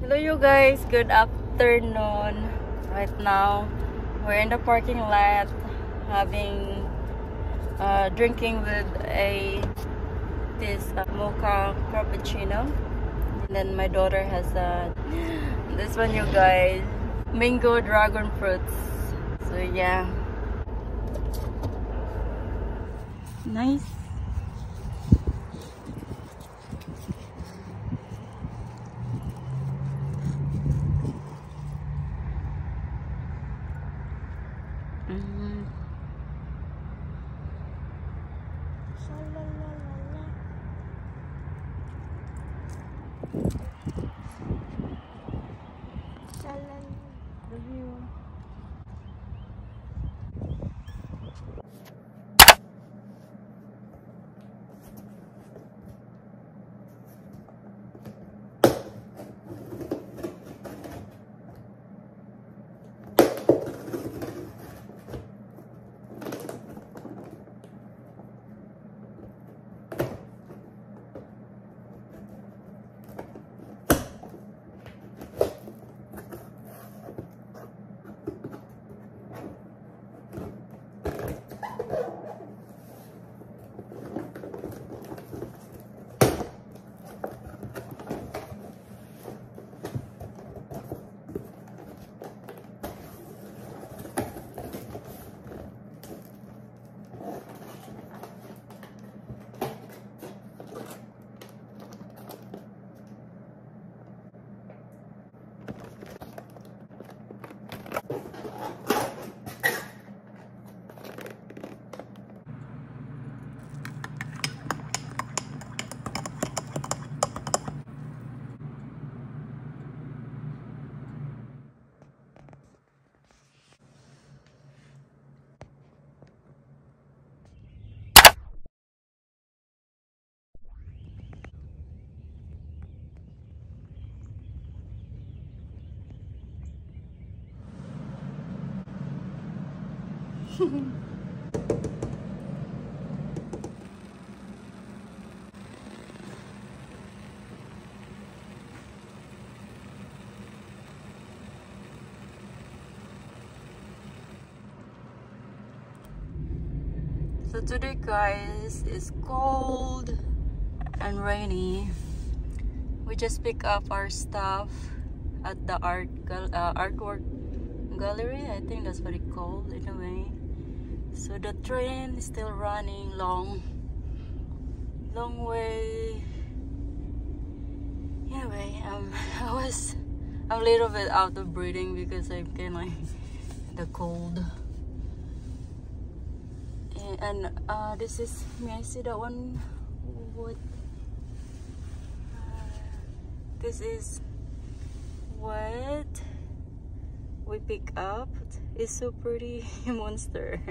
Hello you guys, good afternoon. Right now we're in the parking lot having drinking with this mocha cappuccino, and then my daughter has this one, you guys, mango dragon fruits. So yeah, nice. So today, guys, is cold and rainy. We just pick up our stuff at the artwork gallery. I think that's what it's called anyway. So the train is still running long way. Anyway, I'm a little bit out of breathing because I'm kind of the cold. And this is, may I see that one? What? This is what we pick up. It's so pretty. Monster.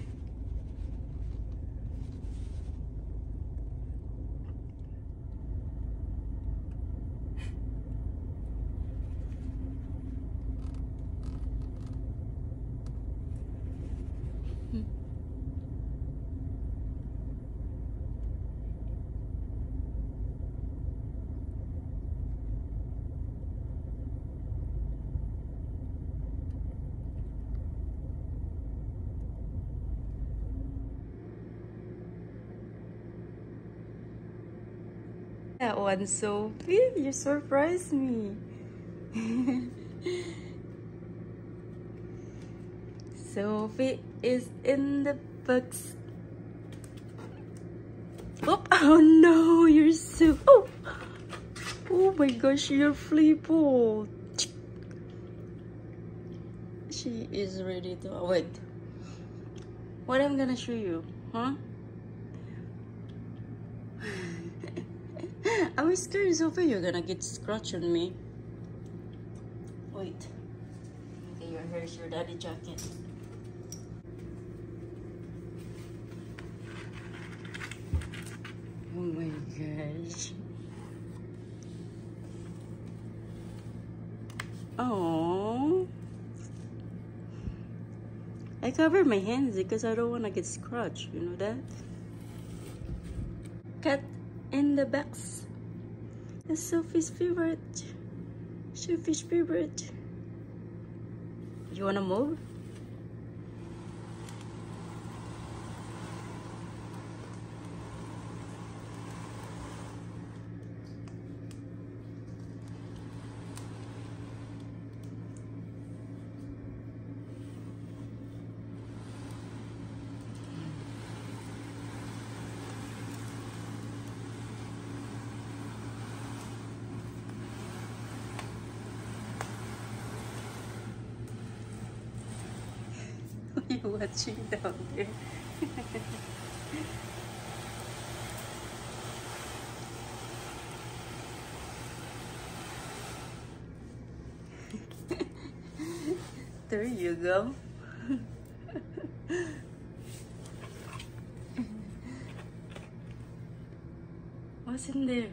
That one, Sophie, you surprised me. Sophie is in the box. Oh no, you're so. Oh my gosh, you're flippled. She is ready to. Wait. What I'm gonna show you, huh? I was scared, Sophie, you're gonna get scratched on me. Wait. Okay, here's your daddy jacket. Oh my gosh. Oh. I cover my hands because I don't want to get scratched. You know that? Cat in the box. That's Sophie's favorite. Sophie's favorite. You wanna move? What are you watching down there? There you go. What's in there?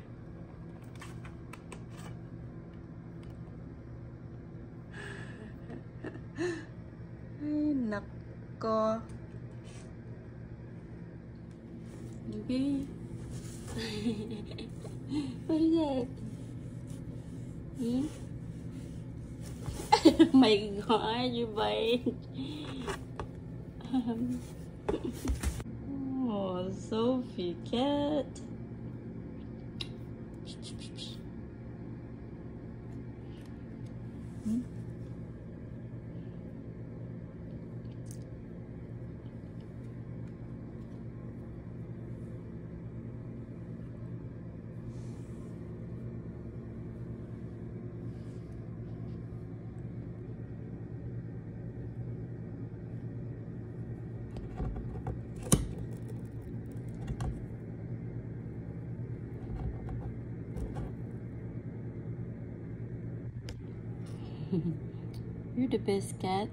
Ay, nako. Okay. What is that? Hmm? Oh my god, you bite. Oh, Sophie cat. Hmm? You're the best cat.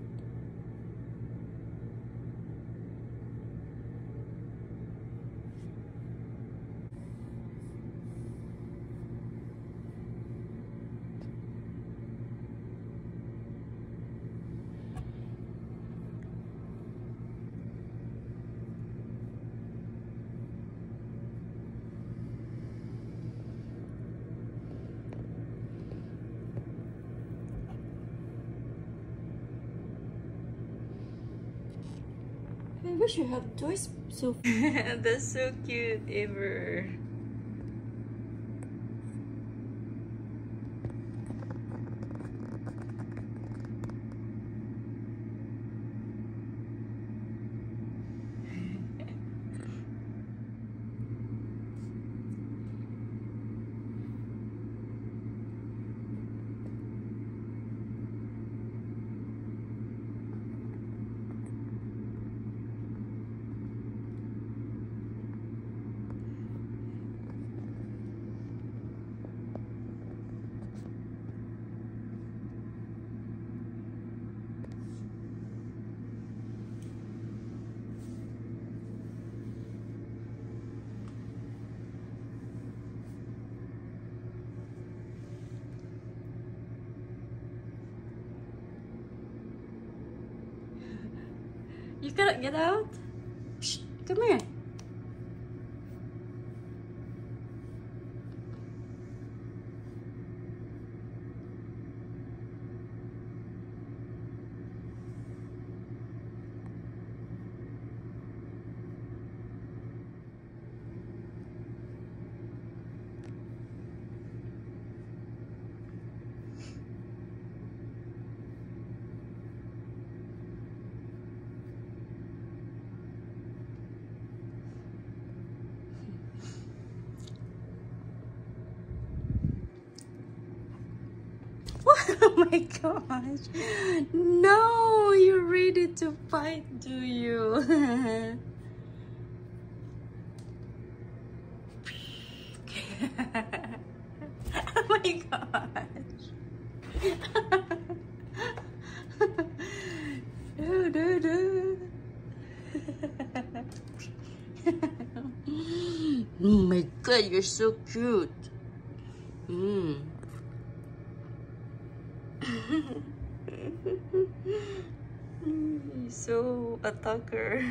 I wish you have toys, so that's so cute, ever. You cannot get out? Shh, come here. Oh my gosh. No, you're ready to fight, do you? Oh my gosh. Do. Oh my god, you're so cute. He's so attacker.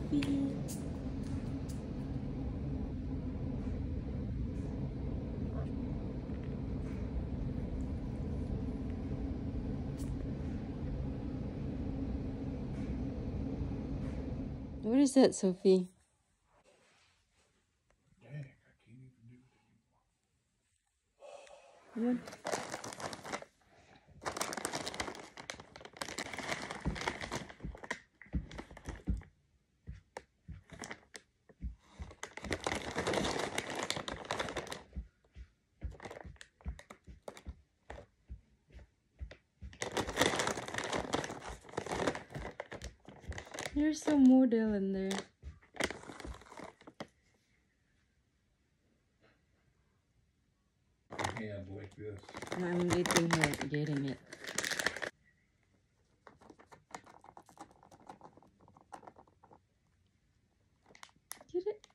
Sophie. What is that, Sophie? Dang, I can't even do it anymore. Yeah. There's some model in there. Hand like this. I'm leaving her getting it. Get it?